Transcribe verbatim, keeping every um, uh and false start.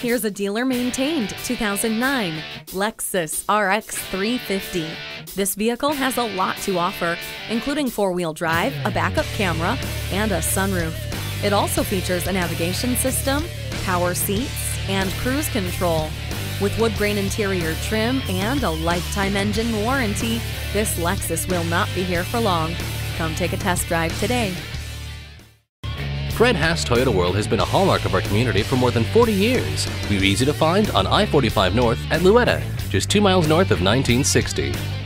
Here's a dealer-maintained two thousand nine Lexus R X three fifty. This vehicle has a lot to offer, including four-wheel drive, a backup camera, and a sunroof. It also features a navigation system, power seats, and cruise control. With wood grain interior trim and a lifetime engine warranty, this Lexus will not be here for long. Come take a test drive today. Fred Haas Toyota World has been a hallmark of our community for more than forty years. We're easy to find on I forty-five North at Louetta, just two miles north of nineteen sixty.